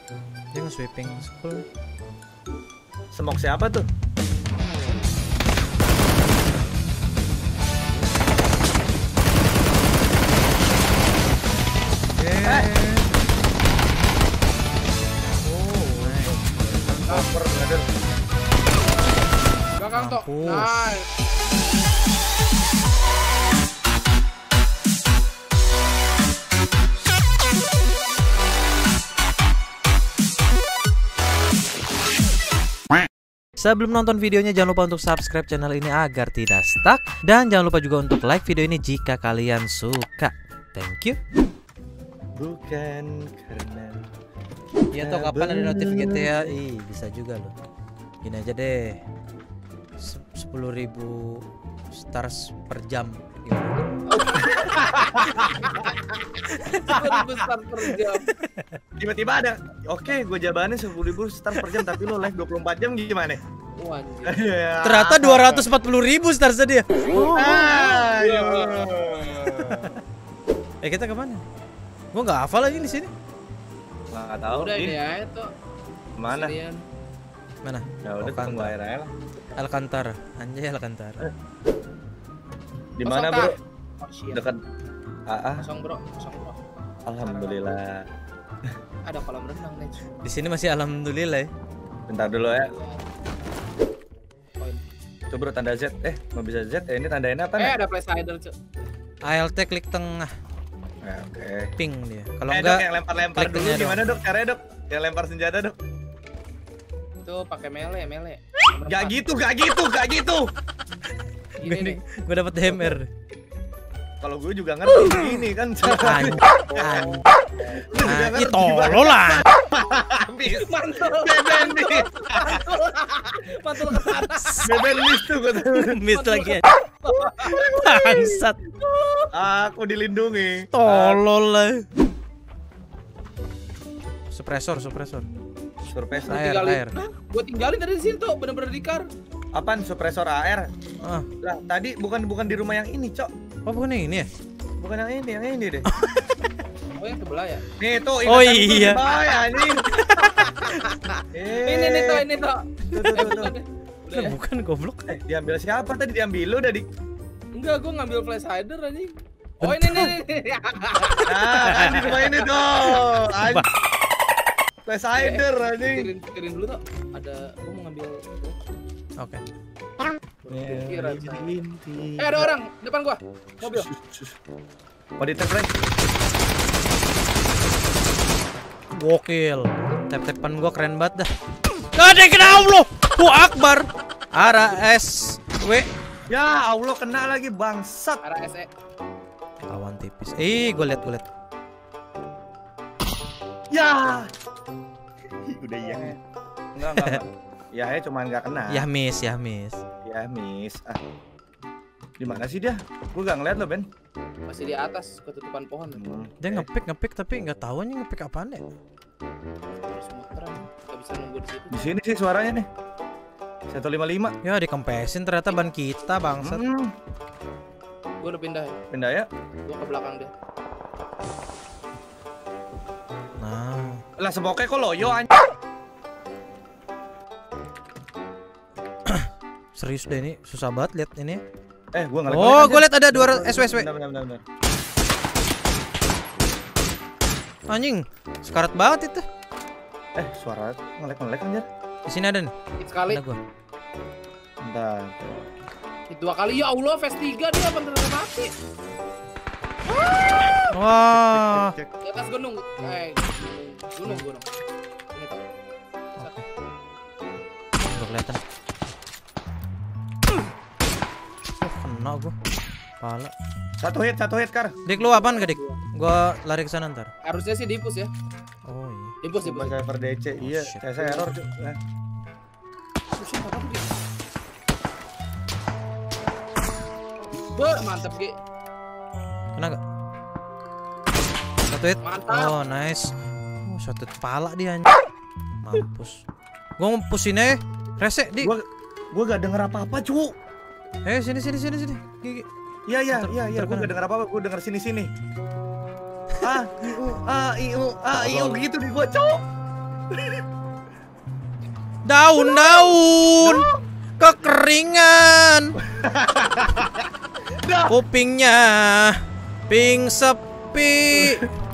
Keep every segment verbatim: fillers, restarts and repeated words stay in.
Dia nge-sweeping school. Smoke siapa tuh? Eh. Oh, cover brother. Belakang tok. Mampus. Nice. Sebelum nonton videonya jangan lupa untuk subscribe channel ini agar tidak stuck. Dan jangan lupa juga untuk like video ini jika kalian suka. Thank you. Bukan karena Iya toh kapan ada notif gitu ya? Ih bisa juga loh. Gini aja deh, sepuluh ribu stars per jam. sepuluh ribu start per jam. tiba-tiba ada, oke gue jabanin sepuluh ribu stars per jam tapi lo live dua puluh empat jam gimana? Wah, anjir. Ternyata dua ratus empat puluh ribu stars dia. Ah, iya. Eh kita kemana? Gua nggak hafal lagi di sini. Nggak tahu. Udah ini Din. ya itu. Mana? Keserian. Mana? Ya udah tunggu air aja lah. Alcantara, anjay Alcantara. Di mana Kosong, bro? Kak? Oh, shit. Dekat. Ah, ah. Kosong bro, kosong bro. Alhamdulillah. Ada kolam renang nih. Di sini masih alhamdulillah ya. Bentar dulu ya. Poin. Coba bro tanda Z. Eh nggak bisa Z. Eh ini tandain apa Eh nih? ada placeholder cuy. A L T klik tengah, Ya, oke. ping dia. Kalau Eh, enggak dok, yang lempar-lempar klik dulu tengah gimana dok? Caranya dok? Yang lempar senjata dok? Itu pakai mele, mele. Gak gitu, gak gitu, gak gitu. Ini gue nih. gue dapat D M R. Kalau gue juga ngerti gini kan. An, an, Lu juga an, ngerti itu lo lah. Habis. Mantul. Beben nih. Mantul ke sana. Beben miss tuh gue tuh. Miss lagi. Bangsat. Aku dilindungi. Tolol lah. Suppressor, suppressor. Suppressor. Air, Tinggalin. air. Hah? Gua tinggalin tadi di situ, bener-bener di kar. Apaan suppressor A R? Ah, Lah, tadi bukan bukan di rumah yang ini, Cok. oh bukan yang ini ya? Bukan yang ini, yang ini deh. Oh yang sebelah ya? Nih tuh, Oh, ingatan gua iya. di bawah ya, anjing. Eh, Ini nih tuh, ini tuh. Tuh, tuh, Eh tuh, bukan tuh. deh. Udah Lah, ya? bukan goblok. Eh, diambil siapa tadi? Diambil lu udah di. Enggak, gua ngambil placeholder anjing. Oh ini nih nih. nih. Nah, kan di rumah ini tuh. Anjing. Placeholder anjing. Pikirin, pikirin dulu tuh. Ada, gua mau ngambil. Oke. Pikiran. Eh ada orang depan gua. Mobil. Mau di tag, Frank? Gokil. Tap-tapan gua keren banget dah. Gak ada yang kena Allah. Wah Akbar. Ara S W. Ya Allah kena lagi bangsat. Arah S E. Lawan tipis. Ih, gua liat, gua liat. Ya. Udah iya. Enggak, enggak, enggak. Ya, ya cuman enggak kena. Ya miss, ya miss. Ya, miss. Ah. Di mana sih dia? Gua enggak ngeliat lo, Ben. Masih di atas ketutupan pohon. Hmm. Dia ngepick, ngepick tapi nggak tahu nih ngepick apaan ya. Terus muteran. Gak bisa nunggu di situ. Di sini sih suaranya nih. seratus lima puluh lima. Ya dikempesin ternyata ban kita bangsat. Hmm. Gua udah pindah ya. Pindah ya. Gua ke belakang deh. Nah, Lah seboke kok loyo anjing. serius deh ini susah banget lihat ini. Eh, gua ngeliat. Oh, gue lihat ada dua S W S W. Bentar, bentar, bentar, bentar. Anjing, sekarat banget itu. Eh, suara ngelek-ngelek anjir. Di sini ada nih. Hit sekali. Ada gua. Bentar. Hit dua kali. Ya Allah, phase tiga dia bener mati. Wah. Cek, cek, Di atas gunung. Eh, gunung, gunung. Ini tuh. Udah kelihatan. Oh, kena gua. Pala. cek. Satu hit, satu hit, Kar. Dik lu apaan gak, Dik? Gua lari ke sana ntar. Harusnya sih dipus ya. Oh iya. Dipus, dipus. Mas server D C. Iya, shit. saya error, Cuk. Eh. Pusing apa tuh dia? Be, mantep Gi. Kena gak? Satu hit. Mantap. Oh, nice. Oh, satu hit pala dia anjing. Mampus. Gua mau pusinnya rese, Dik. Gua gua gak denger apa-apa, Cuk. Eh, sini sini sini sini. Gigi. Iya, iya, Ntar- iya, iya, ntar gua kanan. gak denger apa-apa, gua denger sini-sini. Ah, iu, ah, iu, ah, iu gitu di gua, Cuk. Daun-daun kekeringan. Kupingnya ping sepi.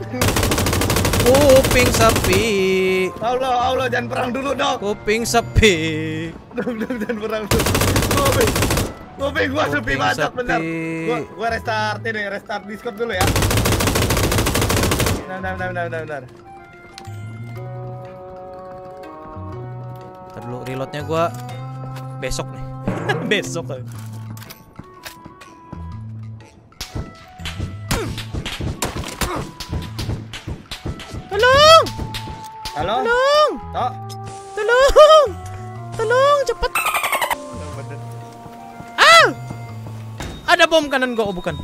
Kuping sepi. Allah, Allah, jangan perang dulu dong. Kuping sepi. Dong, dong, jangan perang dulu. Kuping, kuping gua sepi Kuping banget, sepi. bener. Gua, gua restart ini, restart Discord dulu ya. Bentar, bentar, bentar, bentar, bentar. Ntar dulu reloadnya gua besok nih. Besok kan. Tolong! Halo? Tolong! Tok. Tolong! Tolong cepet. Ah! Ada bom kanan gua, oh bukan.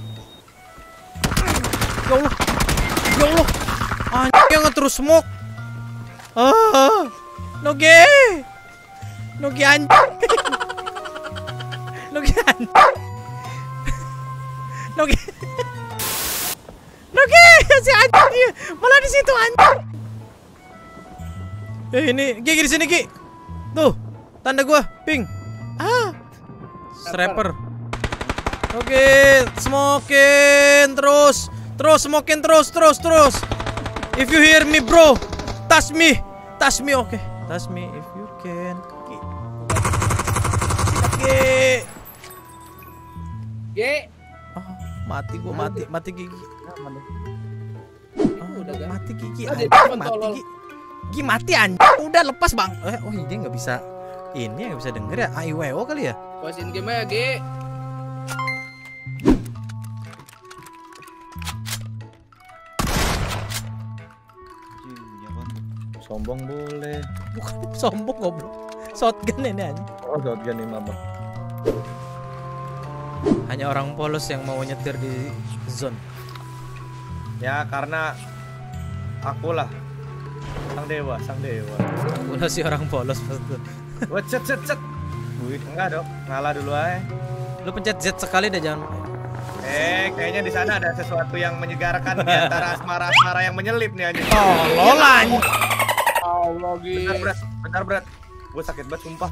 Ya Allah. Ya Allah. Anjing yang terus smoke. Ah! Noge. Noge anjing. Noge anjing. Noge. Noge si anjing. Malah di situ anjing. Eh ini, Gi di sini Gi. Tuh, tanda gua ping. Ah. Sniper. Oke, smokin terus. Terus smokin terus, terus, terus. If you hear me, bro, touch me. Touch me, oke. Okay. Touch me if you can. Gi. Oke. G. Ah, mati gua, mati, mati gigi. Ah, Udah kan? mati gigi. Ah, Anjing, jadi mati tolol. gigi. Gi mati anjing. Udah lepas, Bang. Eh, oh ini nggak bisa. Ini nggak bisa denger ya. A I W O kali ya? Puasin game aja, G. Sombong boleh. Bukan sombong goblok. Shotgun ini anjing. Oh, shotgun nih, Mama. Hanya orang polos yang mau nyetir di zone. Ya, karena akulah sang dewa, sang dewa. Polos sih orang polos pasti. Wah, cet cet cet. Wih, enggak dong, ngalah dulu aja. Lu pencet Z sekali deh jangan. Eh, kayaknya di sana ada sesuatu yang menyegarkan di antara asmara-asmara yang menyelip nih anjing. Tolol anjing. Allah, G. Bentar, Brat. Bentar, Brat. Gue sakit banget sumpah.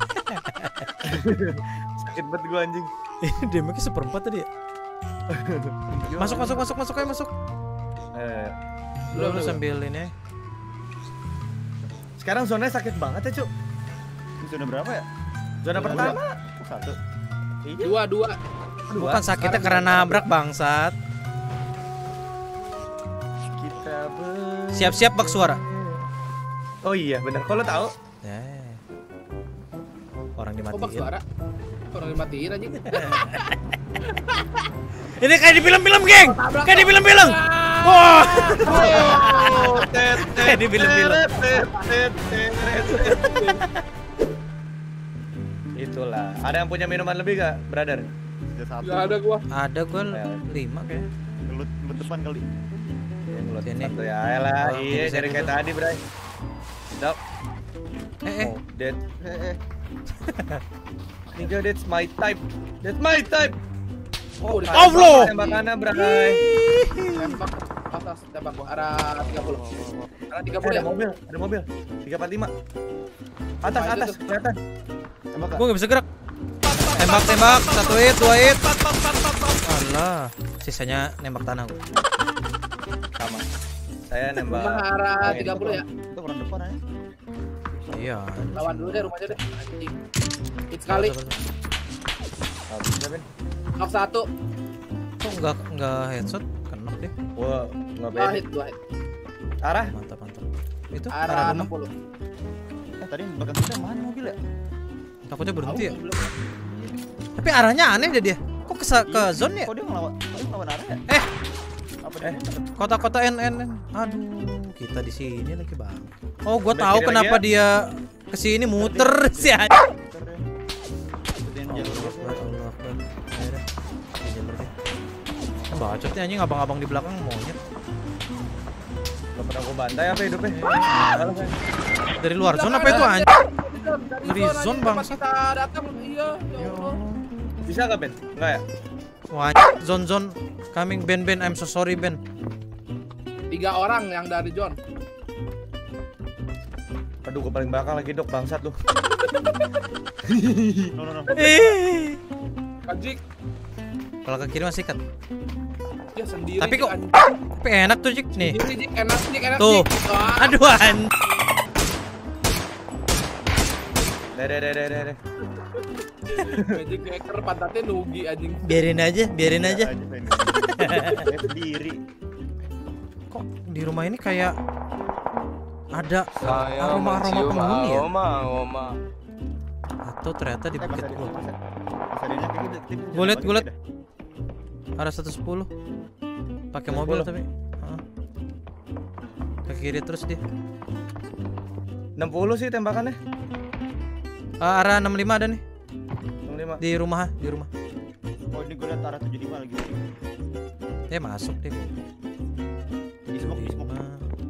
Sakit banget gue anjing. Ini damage-nya seperempat tadi ya. Masuk masuk masuk masuk ayo masuk. Eh, Lu, lu sambil ini. sekarang zonanya sakit banget ya, Cuk. Ini zona berapa ya? Zona pertama. Oh, satu. Dua, dua. Bukan sakitnya karena nabrak bangsat. Kita ber... Siap-siap bak suara. Oh iya, benar. Kalau tahu. Ya. Orang Kok bak dimatiin. suara? Orang dimatiin aja. Ini kayak di film-film, geng. Kayak di film-film. Wah. Oh, tet, tet, Kayak di film-film. tet, tet, tet, tet, tet, tet. Itulah. Ada yang punya minuman lebih gak, brother? Ada satu. Gak ada gua. Ada gua lima kayaknya. Gelut gelut depan kali. Mulut Sini. satu ya, ayolah. Oh, Iya, bisa dari dulu. kayak tadi, bray. Stop. Eh eh. Oh, that. Eh, eh. Nigga, that's my type. That's my type. Oh, di Allah. Tembakannya, bray. tembak atas tembak gua arah tiga puluh. Arah tiga puluh Ada ya. mobil, ada mobil. tiga empat lima. Atas, Apa itu atas, tuh? kelihatan. Tembak Gua nggak bisa gerak. Tembak tembak satu hit dua hit. Alah, sisanya nembak tanah gua. Sama. Saya nembak. Rumah arah tiga puluh ya. Itu orang depan aja. Iya. Lawan dulu deh rumahnya deh. Anjing. Hit sekali. Oh, bisa, Ben. Knock satu. Kok nggak nggak headshot? Kena deh. Wah, nggak Dua beda. hit, dua hit. Arah? Mantap mantap. Itu Arah arah enam rumah. puluh. Eh tadi belakang kita mana mobil ya? Takutnya berhenti ya. Belum. Tapi arahnya aneh deh dia. Kok ke ke zone ya? Kok dia ngelawan? Kok dia ngelawan arah ya? Eh, Apa Eh. dia? kota-kota N N N. Aduh, kita di sini lagi, Bang. Oh, gua Udah tahu kiri kenapa lagi dia ke sini muter sih anjing. Bentar deh. Ikutin jalur Allah gua. Akbar, Allah Akbar. Ayo dah. Di jalur deh. Bacot nih anjing abang-abang di belakang monyet. Gak pernah gua bantai apa hidupnya? Salah, Ben. Dari luar zone apa itu anjing? Dari zone, bang. bangsat. Kita datang iya, ya Allah. Bisa gak, Ben? Enggak ya? Wah, anjing. zone zone coming Ben Ben. I'm so sorry Ben. Tiga orang yang dari John. Aduh, gue paling belakang lagi, Dok. Bangsat lu. No no no. Eh. Anjing. Kalau ke kiri masih cut. Ya sendiri. Tapi kok anjing. tapi enak tuh, Jik. Nih. Sendiri, Jik. Enak, Jik. Enak, Tuh. Jik. Wah. Aduh, an. Deh, deh, deh, deh, deh. Magic hacker pantatnya nugi anjing. Biarin aja, biarin aja. Saya sendiri. Kok di rumah ini kayak ada Saya aroma-aroma mencium penghuni ya? aroma, aroma. Atau ternyata di Eh, pas bukit ada gua. pas ada- pas adanya kayak gitu, kita bisa Gua liat, bagi gua liat. dah. Arah seratus sepuluh. Pakai mobil tapi. Heeh. Ke kiri terus dia. enam puluh sih tembakannya. Ah, arah enam puluh lima ada nih enam puluh lima. di rumah, di rumah. Oh ini gue liat arah tujuh puluh lima lagi. Dia masuk deh. Di smoke, di smoke.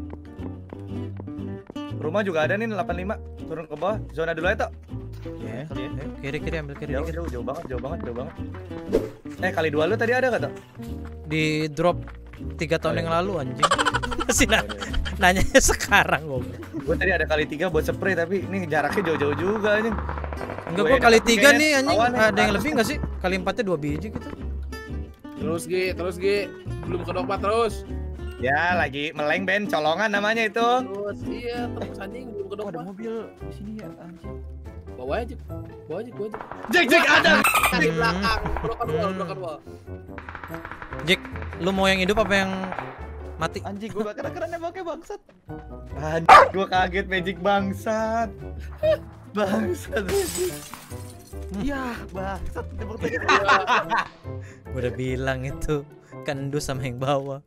Rumah juga ada nih delapan puluh lima. Turun ke bawah. Zona dulu aja, Tok. Ya. Kali ya. Ayo, kiri kiri ambil kiri Jauh, dikit. jauh, jauh banget, jauh banget, jauh banget. Eh, kali dua lu tadi ada gak, Tok? Di drop tiga tahun Oh, yang iya. lalu anjing. Masih na nanyanya sekarang goblok. Gue tadi ada kali tiga buat spray, tapi ini jaraknya jauh-jauh juga nih. Enggak, Gue gua kali enak tiga kayaknya. nih anjing. Awan nih, Ada yang bagus lebih nih. enggak sih? Kali empatnya dua biji gitu. Terus G, terus G. Belum ke dokter terus. Ya, lagi meleng Ben, colongan namanya itu. Terus iya, terus anjing belum ke Oh ada dokter. mobil di sini ya anjing. Bawa aja. Bawa aja, bawa aja. Jek, Jek ada. Di belakang, belakang wall, belakang wall. Jack, lu mau yang hidup apa yang mati? Anjing gue gak keren-kerennya pakai bangsat. Anjir, gua kaget Magic bangsat. Bangsat. Iya bangsat. Tembak tadi. Gua udah bilang itu kendus sama yang bawah.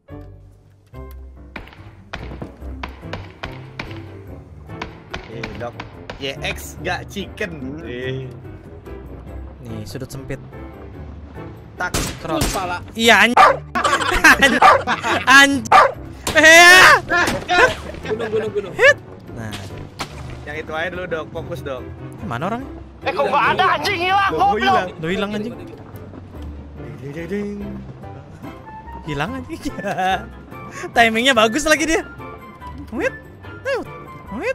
Eh, Dok. Y X gak chicken. Eh, Nih, sudut sempit. tak. Krot. Terus pala. Iya anjing. Anjing. Eh. Gunung, gunung, gunung. Nah, Yang itu aja dulu, Dok. Fokus, Dok. mana orang? Eh kok nggak ada anjing hilang Loh, gua hilang. Lu hilang anjing. Ding, ding, ding. Hilang anjing. Timingnya bagus lagi dia. Wait. Wait. Wait.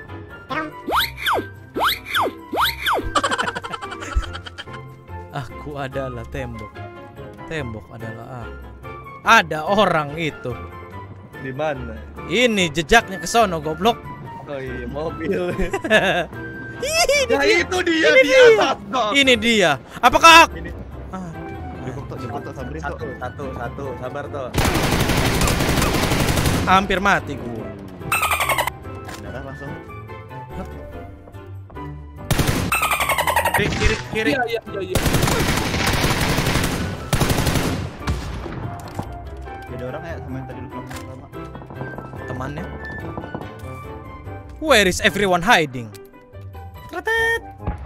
Aku adalah tembok. Tembok adalah aku. Ada orang itu. Di mana? Ini jejaknya ke sono goblok. Oh iya, mobil. Ih, Ya itu dia, Ini dia. dia. Dok. Ini dia. Apakah aku? Ini. Ah, Cukup tuh, cukup tuh sabarin tuh. Satu, satu, satu. Sabar, Tok. hampir mati gua. Darah langsung. Kiri, kiri, kiri. Iya, iya, iya, iya. Beda orang ya sama yang tadi lu bilang pertama. Temannya. Where is everyone hiding? Kretet.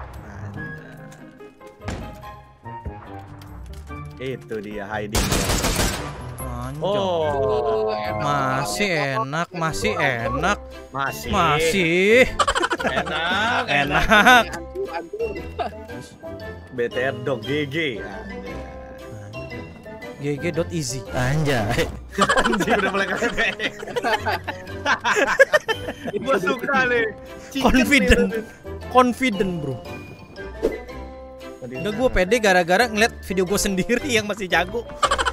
Itu dia hiding. Anjay. Oh, Masih enak, masih enak, masih. masih Enak, enak. Hancur, hancur. B T R Dog G G. G G dot easy. Anjay. Anjing udah mulai keren. Gua suka nih. Chicken Confident. nih, Confident, bro. tadi. Udah gue pede gara-gara ngeliat video gue sendiri yang masih jago.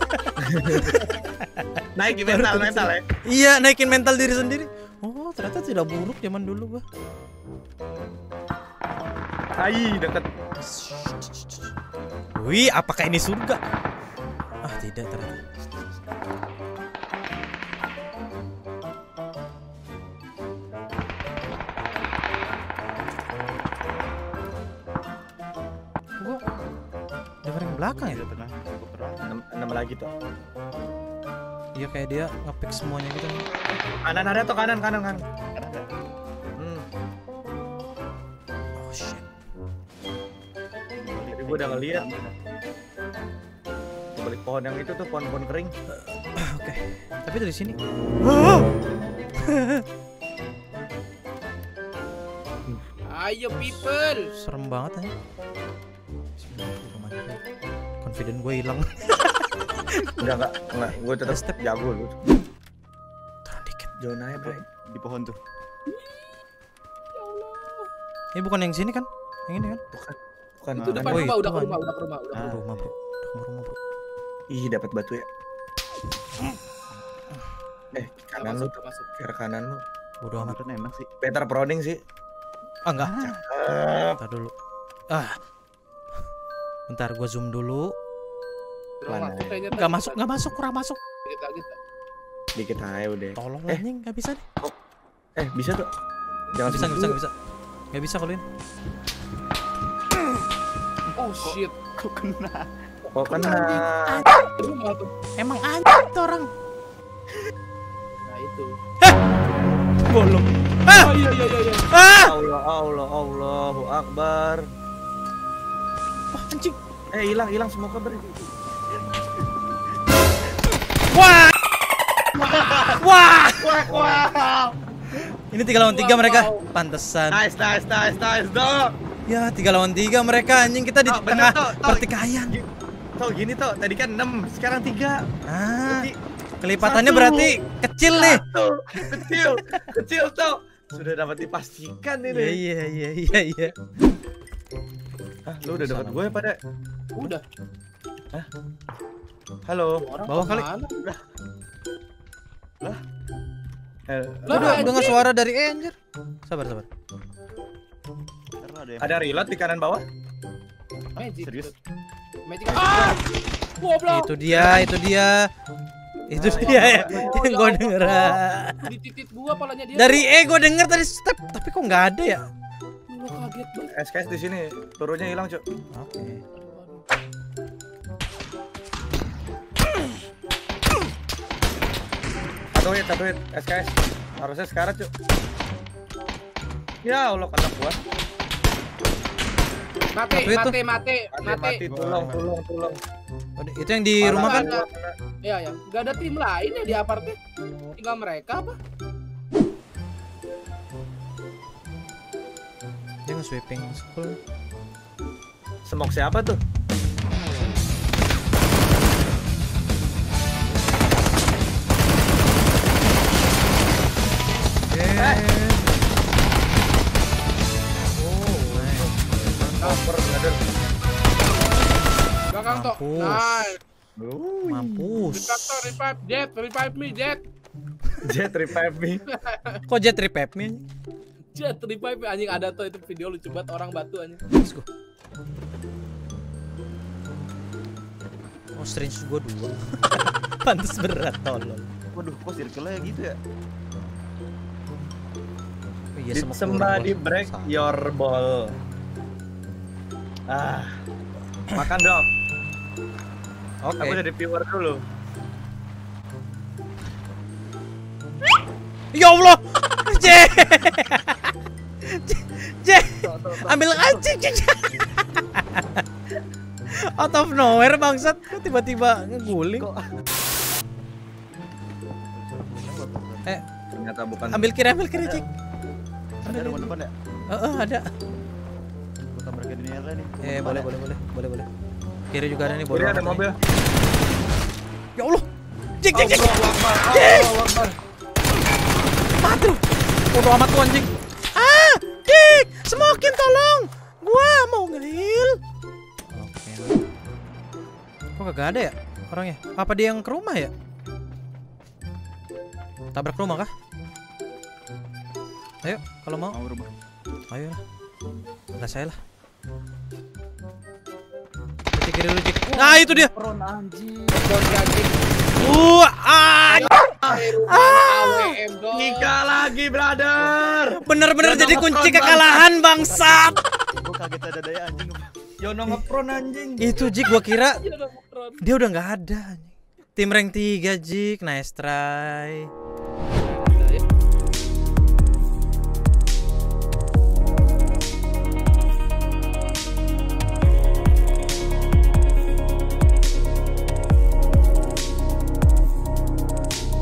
Naikin mental, mental ya. Iya, naikin mental diri sendiri. Oh, ternyata tidak buruk zaman dulu gua. Ai, deket. Wih, apakah ini surga? Ah, tidak ternyata. Gua dengar yang belakang ya? Udah pernah, gua pernah. enam, enam lagi tuh. Iya, kayak dia ngepick semuanya gitu. Kanan ada tuh, kanan, kanan, kanan. Kan ada. Hmm. Oh shit. Tapi gua udah ngeliat. Di balik pohon yang itu tuh, pohon-pohon kering. Oke. Tapi dari sini. Ayo people. Serem banget aja. Confident gue hilang. Enggak, enggak, enggak. Gua tetap Step. jago lu. Turun dikit. Zona aja, Bro. Di pohon tuh. Ini bukan yang sini kan? Yang ini kan? Bukan. Bukan. Itu depan Oh, rumah, itu udah ke kan. rumah, udah ke rumah, udah ke Ah. rumah. Rumah, Bro. Rumah, rumah, Bro. Ih, dapat batu ya. Eh, Udah kanan lu masuk, tuh. udah masuk. Kira kanan lu. Bodoh amat. Beneran enak sih. Better proning sih. Ah, enggak. Eh, Bentar dulu. Ah. Bentar, gua zoom dulu. Belum Mana masuk ya? kayaknya. Enggak masuk, enggak masuk, kurang masuk. Dikit lagi. dikit aja udah. Tolong Eh. anjing, enggak bisa nih. Eh, bisa tuh. Jangan Nggak bisa, nggak bisa, nggak bisa. Nggak bisa kalau ini. Oh shit. Kok kena? Oh, kena. Rumah tuh. Emang anjing tuh orang. Nah itu. Bolong. Ah! Oh iya iya iya. iya. Ah! Allah, Allah, Allahu Akbar. Wah, anjing. Eh, hilang, hilang semua kabar. Wah! Wah! Wah, wah. Ini tiga lawan tiga Wow, mereka. wow. Pantesan. Nice, nice, nice, nice, dong. Ya, tiga lawan tiga mereka anjing, kita di Oh, tengah bener, Tok, Tok. pertikaian. Tuh, gini tuh. Tadi kan enam, sekarang tiga. Ah, Berarti kelipatannya satu. berarti kecil nih. Tuh, kecil, kecil tuh. Sudah dapat dipastikan Iya, ini. iya, iya, iya, iya. Ah, lu udah dapat gue pada. Udah. Halo. Orang Bawah kali. kemana? Eh, Lah, Udah anjing. dengar suara dari E anjir. Sabar, sabar. Karena ada yang ada reload di kanan bawah. Magic. serius? Magic. Ah! Goblok. Itu dia, itu dia. Itu dia ya. Yang gue denger. Di titik gua palanya dia. Dari E gue denger tadi step, tapi kok nggak ada ya? Lu kaget banget. S K S di sini, turunnya hilang, Cuk. Oke. Satu hit, satu hit, S K S. Harusnya sekarang, Cuk. Ya Allah, kena gua. Mati, Satu itu. mati, mati, Mati, mati. mati, tolong, tolong, tolong. Oh, itu yang di Malah rumah kan? gua kena. Iya ya, nggak ada tim lain ya di apartemen. Tinggal mereka apa? Dia nge-sweeping school. Semok siapa tuh? Eh. Cover, brother. Belakang toh. Mampus. Nice. Mampus. Revive toh, revive. Jet, revive me, Jet. Jet revive me. Kok jet revive me? Jet, revive me. Anjing ada tuh itu video lucu banget orang batu anjing. Let's go. Oh, strange gua dua. Pantes berat tolol. Waduh, kok circle-nya gitu ya? Oh, iya, Did semua somebody keluar, break Bos. your ball? Ah, makan dong. Oke. Aku jadi viewer dulu. Ya Allah. J. J. Ambil anjing. Out of nowhere bangsat, kok tiba-tiba ngeguling. Eh, Ternyata bukan. ambil kiri, ambil kiri, Cik. Ada rumah depan ya? Eh, eh, ada. Gua tabrak ke dunia lah nih. Eh, boleh, boleh, boleh, boleh, boleh. Kiri juga ada nih, Kiri boleh. ada mobil. Ya Allah. Cik, cik, cik. Allahu Akbar, Cik. Allahu Akbar. Mati lu. Bodoh amat tuh anjing. Ah, Cik, smokin tolong. Gua mau nge-heal. Oke. Kok kagak ada ya orangnya? Apa dia yang ke rumah ya? Tabrak rumah kah? Ayo, kalau mau. Mau rumah. Ayo lah. Enggak saya lah. Cik, kiri dulu, Cik. Nah, itu dia. Pron anjing. Bos anjing. Uh, ah. A W M dong. Tiga lagi, brother. Bener-bener Yono jadi ngepron, kunci Bang. kekalahan bangsat. Gua kaget ada daya anjing. Yono ngepron anjing. Itu Jik, gua kira Iya, udah Mokron. dia udah nggak ada. Tim rank tiga Jik, nice try.